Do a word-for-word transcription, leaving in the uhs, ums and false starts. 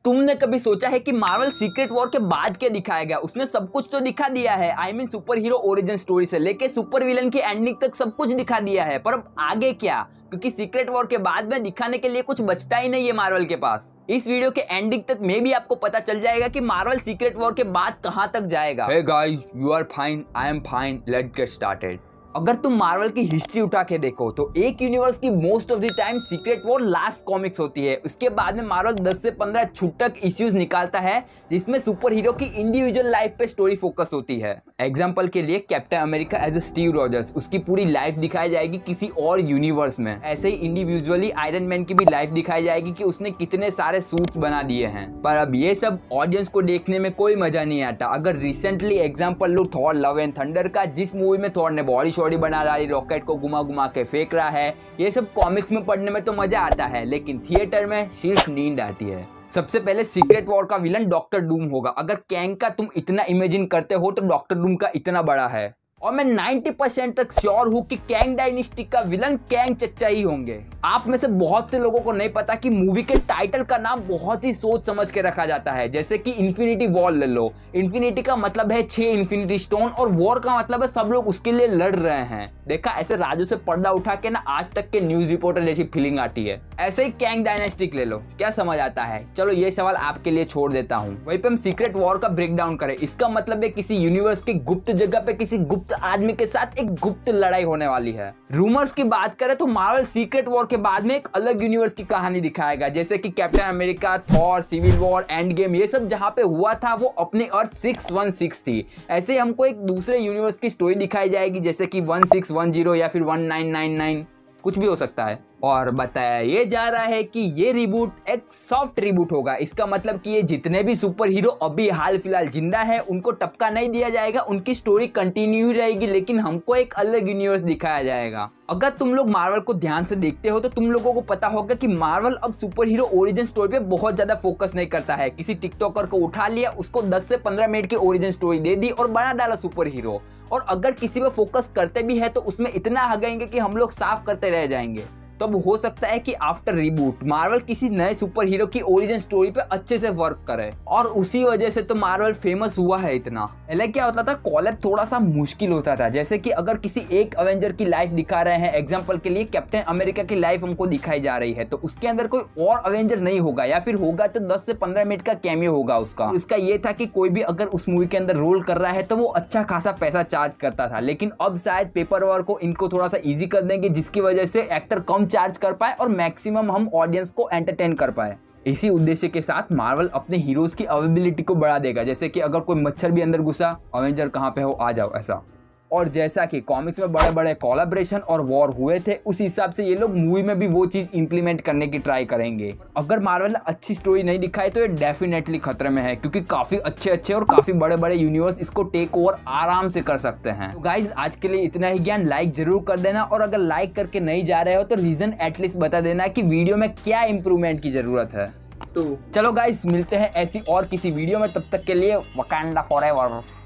तुमने कभी सोचा है कि मार्वल सीक्रेट वॉर के बाद क्या दिखाया गया? उसने सब कुछ तो दिखा दिया है। I mean super hero origin story से लेके सुपर विलन की एंडिंग तक सब कुछ दिखा दिया है, पर अब आगे क्या? क्योंकि सीक्रेट वॉर के बाद में दिखाने के लिए कुछ बचता ही नहीं है मार्वल के पास। इस वीडियो के एंडिंग तक में भी आपको पता चल जाएगा कि मार्वल सीक्रेट वॉर के बाद कहां तक जाएगा। Hey guys, you are fine, I am fine, let's get started. अगर तुम मार्वल की हिस्ट्री उठा के देखो तो एक यूनिवर्स की most of the time Secret War last comics होती है। उसके बाद में मार्वल दस से पंद्रह छुटक इश्यूज निकालता है जिसमें सुपर हीरो की इंडिविजुअल लाइफ पे स्टोरी फोकस होती है। एग्जांपल के लिए Captain America as a Steve Rogers, उसकी पूरी लाइफ दिखाई जाएगी किसी और यूनिवर्स में। ऐसे ही इंडिविजुअली आयरन मैन की भी लाइफ दिखाई जाएगी कि उसने कितने सारे सूट्स बना दिए हैं। पर अब ये सब ऑडियंस को देखने में कोई मजा नहीं आता। अगर रिसेंटली एग्जाम्पल लो थॉर लव एंड थंडर का, जिस मूवी में थॉर ने बॉडी शॉडी बना रही, रॉकेट को घुमा घुमा के फेंक रहा है, ये सब कॉमिक्स में पढ़ने में तो मजा आता है लेकिन थिएटर में सिर्फ नींद आती है। सबसे पहले सीक्रेट वॉर का विलन डॉक्टर डूम होगा। अगर कैंग का तुम इतना इमेजिन करते हो तो डॉक्टर डूम का इतना बड़ा है। और मैं नब्बे परसेंट तक श्योर हूं कि कैंग डायनेस्टी का विलन कैंग चच्चा ही होंगे। आप में से बहुत से लोगों को नहीं पता कि मूवी के टाइटल का नाम बहुत ही सोच समझ के रखा जाता है। जैसे कि इन्फिनिटी वॉर ले लो। इन्फिनिटी का मतलब है छह इन्फिनिटी स्टोन और वॉर का मतलब है सब लोग उसके लिए लड़ रहे हैं। देखा, ऐसे राजू से पर्दा उठा के ना आज तक के न्यूज रिपोर्टर जैसी फीलिंग आती है। ऐसे ही कैंग डायनेस्टी ले लो, क्या समझ आता है? चलो ये सवाल आपके लिए छोड़ देता हूँ। वहीं पे हम सीक्रेट वॉर का ब्रेक डाउन करें, इसका मतलब है किसी यूनिवर्स के गुप्त जगह पे किसी गुप्त आदमी के साथ एक गुप्त लड़ाई होने वाली है। रूमर्स की बात करें तो मार्वल सीक्रेट वॉर के बाद में एक अलग यूनिवर्स की कहानी दिखाएगा, जैसे कि Captain America, Thor, Civil War, Endgame, ये सब जहां पे हुआ था वो अपनी अर्थ छह सौ सोलह थी। ऐसे ही हमको एक दूसरे यूनिवर्स की स्टोरी दिखाई जाएगी, जैसे कि सोलह सौ या फिर उन्नीस सौ निन्यानवे, कुछ भी हो सकता है। और बताया ये जा रहा है कि ये रिबूट एक सॉफ्ट रिबूट होगा। इसका मतलब कि ये जितने भी सुपर हीरो अभी हाल फिलहाल जिंदा है उनको टपका नहीं दिया जाएगा, उनकी स्टोरी कंटिन्यू ही रहेगी लेकिन हमको एक अलग यूनिवर्स दिखाया जाएगा। अगर तुम लोग मार्वल को ध्यान से देखते हो तो तुम लोगों को पता होगा कि मार्वल अब सुपर हीरो ओरिजिन स्टोरी पे बहुत ज्यादा फोकस नहीं करता है। किसी टिकटॉकर को उठा लिया, उसको दस से पंद्रह मिनट की ओरिजिन स्टोरी दे दी और बना डाला सुपर हीरो। और अगर किसी पे फोकस करते भी है तो उसमें इतना हगाएंगे कि हम लोग साफ करते रह जाएंगे। तो अब हो सकता है कि आफ्टर रिबूट मार्वल किसी नए सुपर हीरो की ओरिजिन स्टोरी पे अच्छे से वर्क करे और उसी वजह से तो मार्वल फेमस हुआ है इतना। पहले क्या होता था, कॉलेब थोड़ा सा मुश्किल होता था। जैसे कि अगर किसी एक अवेंजर की लाइफ दिखा रहे हैं, एग्जांपल के लिए कैप्टन अमेरिका की लाइफ हमको दिखाई जा रही है, तो उसके अंदर कोई और अवेंजर नहीं होगा या फिर होगा तो दस से पंद्रह मिनट का कैमियो होगा उसका। इसका ये था कि कोई भी अगर उस मूवी के अंदर रोल कर रहा है तो वो अच्छा खासा पैसा चार्ज करता था। लेकिन अब शायद पेपर वर्क को इनको थोड़ा सा ईजी कर देंगे जिसकी वजह से एक्टर कम चार्ज कर पाए और मैक्सिमम हम ऑडियंस को एंटरटेन कर पाए। इसी उद्देश्य के साथ मार्वल अपने हीरोज की अवेलेबिलिटी को बढ़ा देगा, जैसे कि अगर कोई मच्छर भी अंदर घुसा, अवेंजर कहां पे हो आ जाओ, ऐसा। और जैसा कि कॉमिक्स में बड़े बड़े कोलैबोरेशन और वॉर हुए थे, उस हिसाब से ये लोग मूवी में भी वो चीज इंप्लीमेंट करने की ट्राई करेंगे। अगर मार्वल अच्छी स्टोरी नहीं दिखाए तो ये डेफिनेटली खतरे में है, क्योंकि काफी अच्छे अच्छे और काफी बड़े बड़े यूनिवर्स इसको टेक ओवर आराम से कर सकते हैं। तो गाइज आज के लिए इतना ही ज्ञान, लाइक जरूर कर देना और अगर लाइक करके नहीं जा रहे हो तो रीजन एटलीस्ट बता देना कि वीडियो में क्या इंप्रूवमेंट की जरूरत है। तो चलो गाइज मिलते हैं ऐसी और किसी वीडियो में, तब तक के लिए वकांडा फॉरएवर।